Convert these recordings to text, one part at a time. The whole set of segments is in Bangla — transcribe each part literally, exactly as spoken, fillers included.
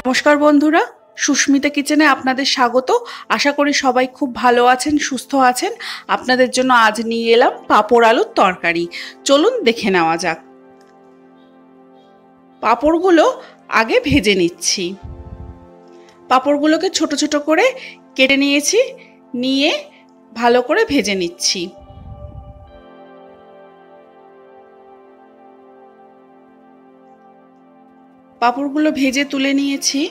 নমস্কার বন্ধুরা, সুস্মিতা কিচেনে আপনাদের স্বাগত। আশা করি সবাই খুব ভালো আছেন, সুস্থ আছেন। আপনাদের জন্য আজ নিয়ে এলাম পাঁপড় আলুর তরকারি। চলুন দেখে নেওয়া যাক। পাঁপড়গুলো আগে ভেজে নিচ্ছি। পাঁপড়গুলোকে ছোট ছোট করে কেটে নিয়েছি, নিয়ে ভালো করে ভেজে নিচ্ছি। পাঁপড়গুলো ভেজে তুলে নিয়েছি।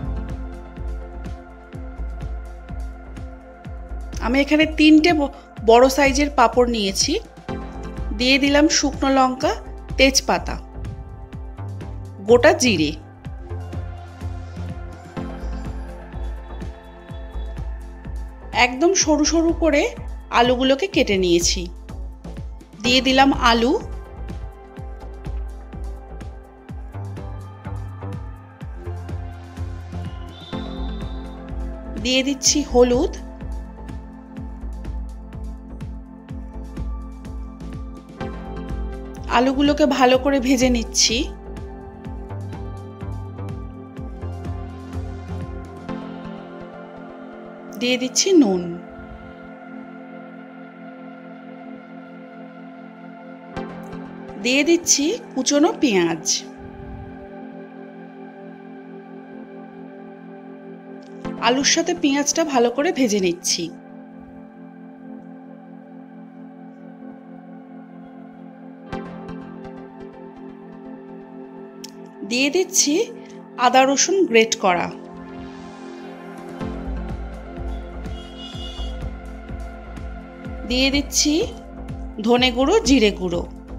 আমি এখানে তিনটে বড় সাইজের পাঁপড় নিয়েছি। দিয়ে দিলাম শুকনো লঙ্কা, তেজপাতা, গোটা জিরে। একদম সরু সরু করে আলুগুলোকে কেটে নিয়েছি। দিয়ে দিলাম আলু, দিয়ে দিচ্ছি হলুদ, আলুগুলোকে ভালো করে ভেজে নিচ্ছি। দিয়ে দিচ্ছি নুন, দিয়ে দিচ্ছি কুচনো পেঁয়াজ। আলুর সাথে পেঁয়াজটা ভালো করে ভেজে নিচ্ছি। দিয়ে দিচ্ছি আদা রসুন গ্রেট করা। দিয়ে দিচ্ছি ধনে গুঁড়ো, জিরে গুঁড়ো।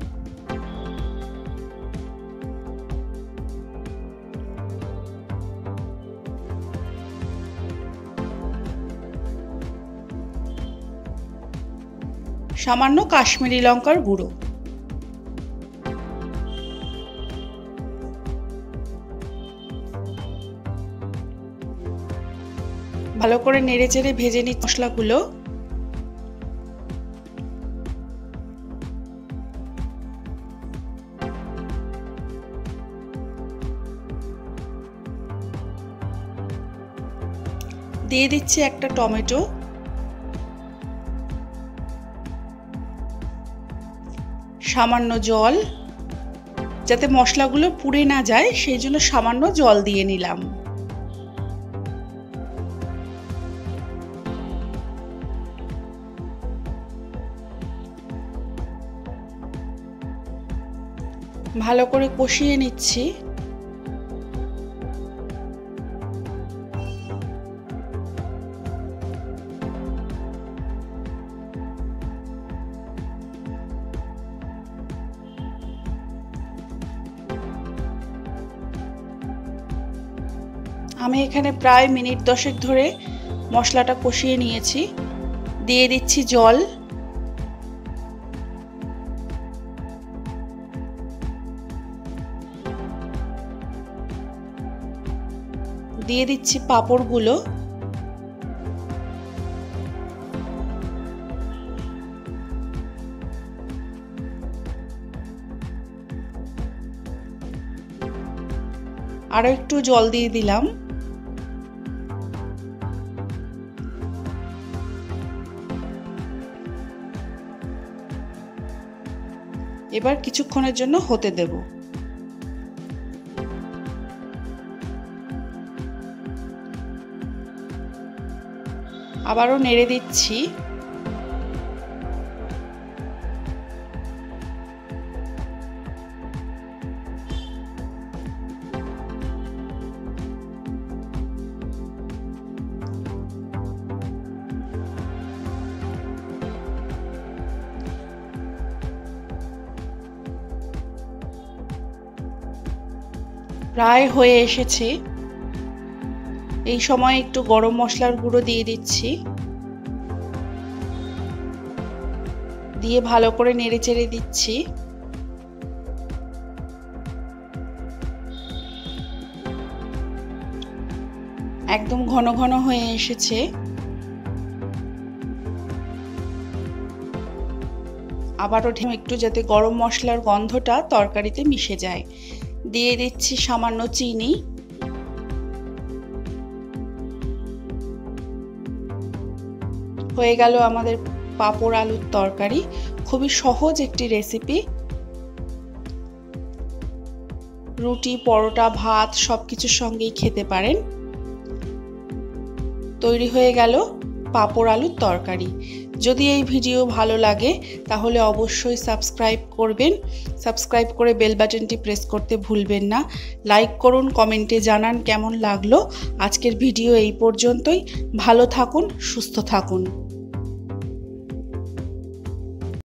সামান্য কাশ্মীরি লঙ্কার গুঁড়ো। ভালো করে নেড়ে চেড়ে ভেজে নিই মশলাগুলো। দিয়ে দিচ্ছি একটা টমেটো, সামান্য জল, যাতে মশলাগুলো পুড়ে না যায় সেই জন্য সামান্য জল দিয়ে নিলাম। ভালো করে কষিয়ে নিচ্ছি। আমি এখানে প্রায় মিনিট দশেক ধরে মশলাটা কষিয়ে নিয়েছি। দিয়ে দিচ্ছি জল, দিয়ে দিচ্ছি পাঁপড়গুলো, আরো একটু জল দিয়ে দিলাম। এবার কিছুক্ষণের জন্য হতে দেব। আবারও নেড়ে দিচ্ছি। প্রায় হয়ে এসেছে। এই সময় একটু গরম মশলার গুঁড়ো দিয়ে দিচ্ছি। দিয়ে ভালো করে নেড়ে চেড়ে দিচ্ছি। একদম ঘন ঘন হয়ে এসেছে। আবারও একটু যাতে গরম মশলার গন্ধটা তরকারিতে মিশে যায়। দিয়ে দিচ্ছি সামান্য চিনি। হয়ে গেল আমাদের পাঁপড় আলুর তরকারি। খুবই সহজ একটি রেসিপি, রুটি, পরোটা, ভাত সব কিছুর সঙ্গেই খেতে পারেন। তৈরি হয়ে গেল পাঁপড় আলুর তরকারি। যদি এই ভিডিও ভালো লাগে তাহলে অবশ্যই সাবস্ক্রাইব করবেন, সাবস্ক্রাইব করে বেল বাটনটি প্রেস করতে ভুলবেন না। লাইক করুন, কমেন্টে জানান কেমন লাগলো। আজকের ভিডিও এই পর্যন্তই। ভালো থাকুন, সুস্থ থাকুন।